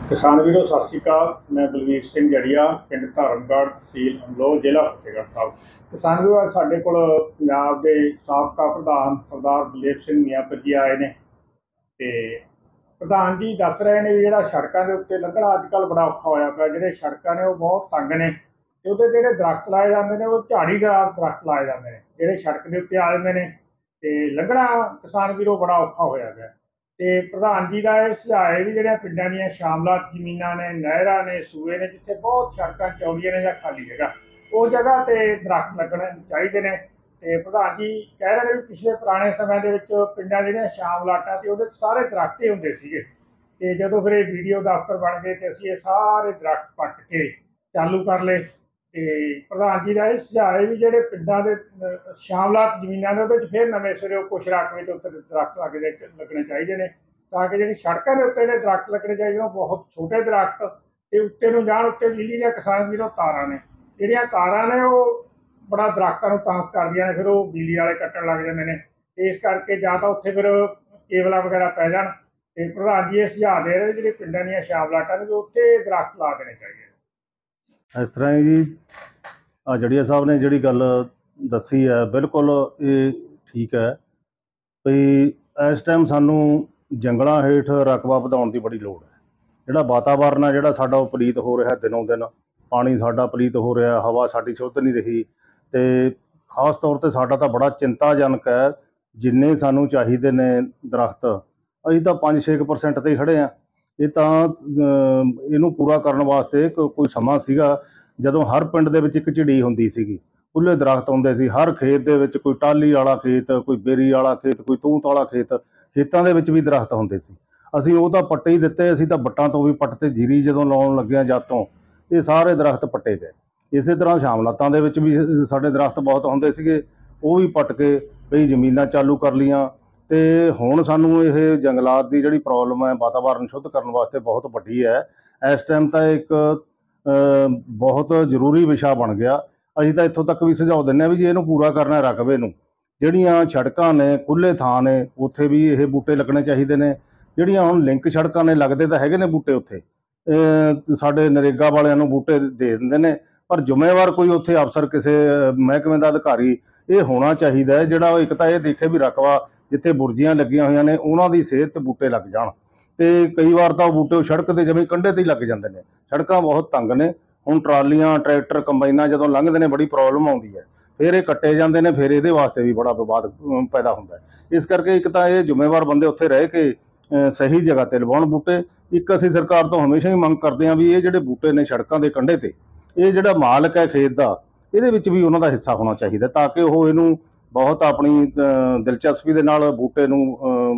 किसान वीरों सत श्री अकाल। मैं बलवीर सिंह जड़िया, पिंड धर्मगढ़, तहसील अमलोह, जिला फतेहगढ़ साहब। किसान वीरों अज साडे कोल पंजाब के साबका प्रधान सरदार बलदेव सिंह मियांपत जी आए ने ते प्रधान जी दस रहे हैं भी जिहड़ा सड़कों के उत्ते लंघना अजकल बड़ा औखा होया पिया। जिहड़े सड़कां ने वो बहुत तंग ने ते उहदे जिहड़े दरख्त लाए जांदे ने वो झाड़ीदार दरख्त लाए जांदे ने, जिहड़े सड़क के उत्ते आ जांदे ने ते लंघना किसान वीरों बड़ा औखा होया पिया। ਤੇ ਪ੍ਰਧਾਨ ਜੀ ਦਾ ਇਹ ਸੁਝਾਅ ਹੈ ਵੀ ਜਿਹੜੀਆਂ ਪਿੰਡਾਂ ਦੀਆਂ ਸ਼ਾਮਲਾਤ ਜ਼ਮੀਨਾਂ ਨੇ, ਨਹਿਰਾਂ ਨੇ, ਸੂਏ ਨੇ, ਜਿੱਥੇ ਬਹੁਤ ਸੜਕਾਂ ਚੌੜੀਆਂ ਨੇ ਜਾਂ ਖਾਲੀ ਜਗ੍ਹਾ, ਉਹ ਜਗ੍ਹਾ ਤੇ ਦਰਖਤ ਲੱਗਣੇ ਚਾਹੀਦੇ ਨੇ। ਤੇ ਪ੍ਰਧਾਨ ਜੀ ਕਹਿ ਰਹੇ ਨੇ ਵੀ ਪਿਛਲੇ ਪੁਰਾਣੇ ਸਮੇਂ ਦੇ ਵਿੱਚ ਪਿੰਡਾਂ ਜਿਹੜੀਆਂ ਸ਼ਾਮਲਾਟਾਂ ਤੇ ਉਹਦੇ ਸਾਰੇ ਦਰਖਤ ਹੀ ਹੁੰਦੇ ਸੀਗੇ ਤੇ ਜਦੋਂ ਫਿਰ ਇਹ ਵੀਡੀਓ ਦਫ਼ਤਰ ਬਣ ਗਏ ਤੇ ਅਸੀਂ ਇਹ ਸਾਰੇ ਦਰਖਤ ਪੱਟ ਕੇ ਚਾਲੂ ਕਰ ਲਏ। ਤੇ ਪ੍ਰਧਾਨ ਜੀ ਦਾ ਇਹ ਸੁਝਾਅ ਹੈ ਵੀ ਜਿਹੜੇ ਪਿੰਡਾਂ ਦੇ ਸ਼ਾਮਲਾਤ ਜ਼ਮੀਨਾਂ ਨੇ ਉਹਦੇ 'ਚ ਫਿਰ ਨਵੇਂ ਸਿਰੇ ਕੁਛ ਰਕਬੇ ਦੇ ਉੱਤੇ ਦਰਖਤ ਲੱਗਣੇ ਚਾਹੀਦੇ ਨੇ ਤਾਂ ਕਿ ਜਿਹੜੀ ਸੜਕਾਂ ਦੇ ਉੱਤੇ ਜਿਹੜੇ ਦਰਖਤ ਲੱਗਣੇ ਚਾਹੀਦੇ ਉਹ ਬਹੁਤ ਛੋਟੇ ਦਰਖਤ ਤੇ ਉੱਤੇ ਨੂੰ ਜਾਣ। ਉੱਤੇ ਬਿਜਲੀ ਦੀਆਂ ਕਿਸਾਨ ਵੀਰੋਂ ਤਾਰਾਂ ਨੇ, ਜਿਹੜੀਆਂ ਤਾਰਾਂ ਨੇ ਉਹ ਬੜਾ ਦਰਖਤਾਂ ਨੂੰ ਤੰਗ ਕਰਦੀਆਂ ਨੇ, ਫਿਰ ਉਹ ਬਿਜਲੀ ਵਾਲੇ ਕੱਟਣ ਲੱਗ ਜਾਂਦੇ ਨੇ। ਇਸ ਕਰਕੇ ਜਾਂ ਤਾਂ ਉੱਥੇ ਫਿਰ ਕੇਬਲਾਂ ਵਗੈਰਾ ਪੈ ਜਾਣ। ਤੇ ਪ੍ਰਧਾਨ ਜੀ ਇਹ ਸੁਝਾਅ ਦੇ ਰਹੇ ਜਿਹੜੇ ਪਿੰਡਾਂ ਦੀਆਂ ਸ਼ਾਮਲਾਟਾਂ ਨੇ ਉੱਥੇ ਦਰਖਤ ਲਾ ਦੇਣੇ ਚਾਹੀਦੇ। इस तरह ही जी जड़िया साहब ने जी गल दसी है बिल्कुल ये ठीक है भी इस टाइम सानू जंगलों हेठ रकबा वधाउण की बड़ी लोड़ है। जिहड़ा वातावरण है जिहड़ा साडा वो पलीत हो रहा दिनों दिन, पानी साडा पलीत हो रहा, हवा साडी शुद्ध नहीं रही तो खास तौर पर साडा तो बड़ा चिंताजनक है। जिन्ने सानू चाहिए ने दरख्त असीं तां 5-6% ते ही खड़े हैं। ये तो इनू पूरा करने वास्ते कोई समा सीगा जदों हर पिंड दे विच एक झिड़ी हुंदी सीगी, खुले दरख्त हुंदे सी। हर खेत दे विच कोई टाली वाला खेत, कोई बेरी वाला खेत, कोई तूत वाला खेत, खेतां दे विच भी दरख्त हुंदे सी। असीं ओह तां पट्टे ही दित्ते, असीं तां बट्टां तो भी पट्टते, जीरी जदों लाउण लग्गे जद तों ये सारे दरख्त पट्टे गए। इस तरह शामलातां दे विच भी साडे दरख्त बहुत हुंदे सीगे, ओह भी पट के कई जमीनां चालू कर लियां। तो हुण सानू ये जंगलात की जिहड़ी प्रॉब्लम है वातावरण शुद्ध करने वास्ते बहुत वड्डी है। इस टाइम तो एक बहुत जरूरी विशा बन गया। असीं तां इत्थों तक भी सुझाव दिंदे भी जे इहनूं पूरा करना रकबे नूं, जिहड़ियां सड़कां ने खुले थां ने उत्थे भी ये बूटे लगने चाहिए ने। जिहड़ियां हुण लिंक सड़कां ने लगदे तां हैगे ने बूटे, उत्थे साडे नरेगा वालिआं नूं बूटे दे दिंदे ने, पर जिम्मेवार कोई उत्थे अफसर किसी महकमे का अधिकारी ये होना चाहिए जिहड़ा एक तां ये देखे भी रकबा जिथे बुरजियां लगियां हुई ने उन्हों की सेहत ते बूटे लग जाण। तो कई बार तो बूटे सड़क के जमी कंढे ते ही लग जाते हैं। सड़कां बहुत तंग ने, हुण ट्रालियां ट्रैक्टर कंबाइनां जदों लंघदे ने बड़ी प्रॉब्लम आउंदी है, फिर ये कट्टे जाते हैं, फिर ये वास्ते भी बड़ा विवाद पैदा होंदा है। इस करके एक तो ये जिम्मेवार बंदे उत्थे रह के सही जगह ते लवाउण बूटे। एक असीं सरकार तो हमेशा ही मंग करते हैं भी ये जिहड़े बूटे ने सड़कों के कंढे ते ये जिहड़ा मालक है खेत का ये भी उन्हां दा हिस्सा होना चाहिए ताकि वो इनू बहुत अपनी दिलचस्पी के नाल बूटे नूं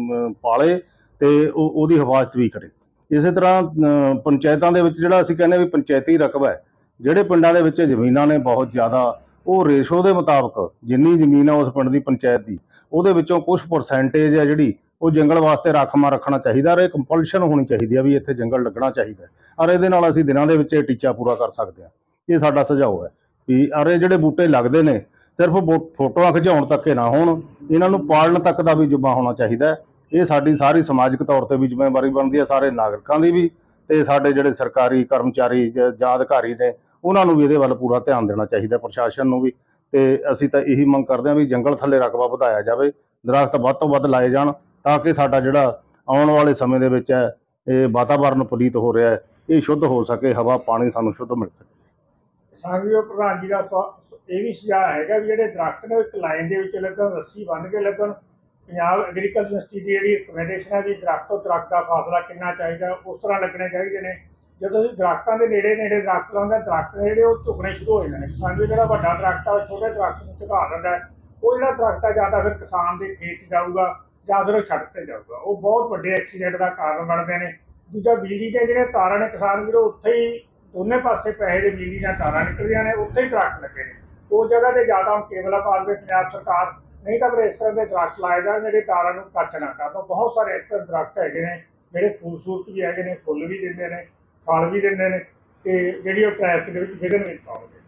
पाले ते उहदी हिफाजत भी करे। इस तरह पंचायतां दे विच जिहड़ा असीं कहने भी पंचायती रकबा है, जिहड़े पिंडां दे विच जमीनां ने बहुत ज़्यादा वो रेशो के मुताबक जिन्नी जमीन है उस पिंड की पंचायत की उहदे विचों कुछ परसेंटेज है जिहड़ी वो जंगल वास्ते राखमा रखना चाहिए और एक कंपलशन होनी चाहिए भी इत्थे जंगल लगना चाहिए और इहदे नाल असीं दिनां दे विच टीचा पूरा कर सकते हैं। ये साडा सुझाव है भी अरे जिहड़े बूटे लगदे ने सिर्फ फोटोआं खिचाउण तक ना होण, इन्हां नूं पालण तक का भी जुम्मा होना चाहिए। ये साडी सारी समाजिक तौर पर भी जिम्मेवारी बनती है, सारे नागरिकों की भी ते साडे जिहड़े सरकारी कर्मचारी जां अधिकारी ने उन्हां नूं भी इहदे वल पूरा ध्यान देना चाहिए, प्रशासन नूं भी। ते असीं तां यही मंग करदे हां भी जंगल थल्ले रकबा वधाया जावे, दरख्त वध तों वध लाए जाण ताकि साडा जिहड़ा आउण वाले समय दे विच है ये वातावरण पलीत हो रहा है ये शुद्ध हो सके, हवा पानी सानूं शुद्ध मिल सके। किसान वीरों प्रधान जी का ये भी सुझाव है भी जो दरख्त ने एक लाइन के लगन, रस्सी बन के लगन। पंजाब एग्रीकल्चर यूनिवर्सिटी की रिकमेंडेशन है भी दरख्त तो दरख्त का फासला कितना चाहिए उस तरह लगने चाहिए ने। जो दरख्तों के नेड़े नेड़े दरख्त लाते दरख्त ने जो झुकने शुरू हो जाते हैं। किसान भी जो बड़ा दरख्त है छोटे दरख्त को झुका देता है, वो जो दरख्त है या तो फिर किसान के खेत जाऊगा या फिर सड़क से जाऊगा, वो बहुत बड़े एक्सीडेंट का कारण बनते हैं। दूजा बिजली के जो तारा ने किसान भी उत्थे ही दोनों पासे पैसे की बिजली दी तारा निकलियां ने, उत्थे ही दरख्त लगे ने। उस जगह पर ज़्यादा हम केबल पा दे पंजाब सरकार, नहीं तो फिर इस तरह के दरख्त लाए जाए ਜਿਹੜੇ ਤਾਰਾਂ ਨੂੰ ਟੱਚ ਨਾ ਕਰਨ। तो बहुत सारे इस तरह दरख्त हैगे ने ਜਿਹੜੇ खूबसूरत भी हैगे ने, फुੱਲ भी दिंदे ने, फल भी दिंदे ने ते ਜਿਹੜੀ ਉਹ ट्रैफिक ਦੇ ਵਿੱਚ ਵਿਘਨ ਨਹੀਂ ਪਾਉਂਦੇ।